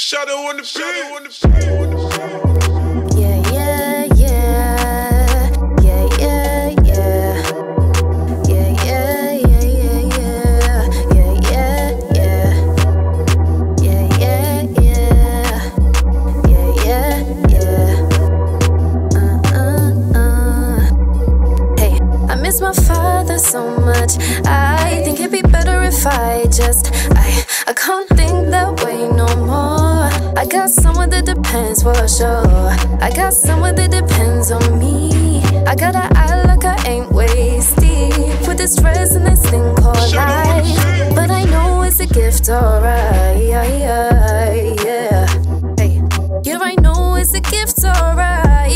Shadow on the beat. Yeah, yeah, yeah. Yeah, yeah, yeah. Yeah, yeah, yeah, yeah, yeah. Yeah, yeah, yeah. Yeah, yeah, yeah. Yeah, yeah, yeah. Hey, I miss my father so much. I think it'd be better if I can't think that way no more. I got someone that depends for sure. I got someone that depends on me. I gotta act like I ain't wasted with this stress and this thing called life. But I know it's a gift, alright. Yeah. Hey, yeah, I know it's a gift, alright.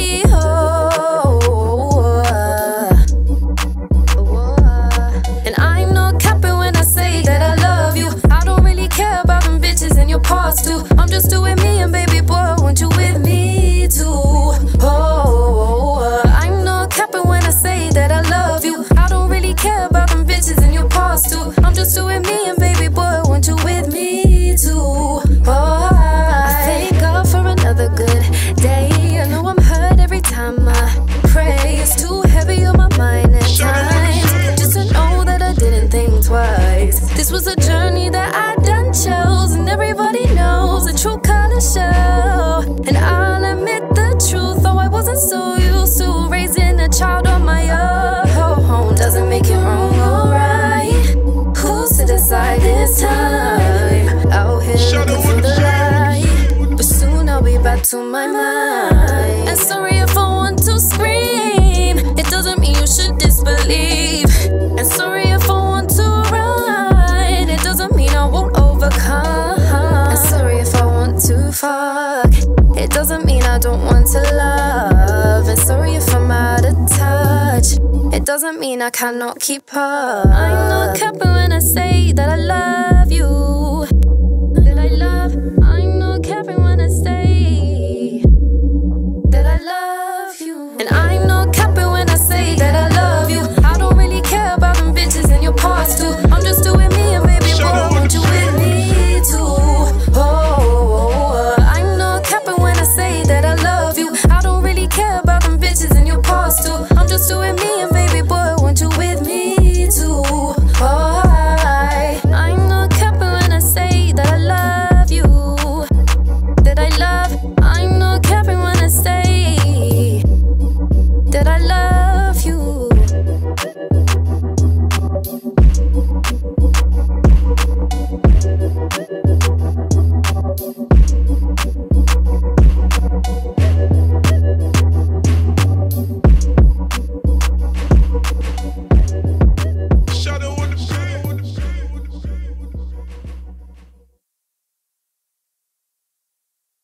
And I'm not capping when I say that I love you. I don't really care about them bitches in your past too. I'm just doing me, and baby boy, want you with me too. I'm not capping when I say that I love you. I don't really care about them bitches in your past too. I'm just doing me, and baby boy, want you with me too. I thank God for another good day. I know I'm hurt every time I pray. It's too heavy on my mind at times, just to know that I didn't think twice. This was a journey that I done chose, and everybody knows the true color show. And I'll admit the truth, though I wasn't so used to raising a child on my own. Doesn't make it wrong or right. Who's to decide this time? Out here looking for the light, but soon I'll be back to my mind. And sorry if I want to scream, it doesn't mean you should disbelieve. And sorry if I want to run, it doesn't mean I won't overcome. And sorry if I want to fuck, it doesn't mean I don't want to love. And sorry if I'm out of touch, it doesn't mean I cannot keep up. I'm not capping when I say that I love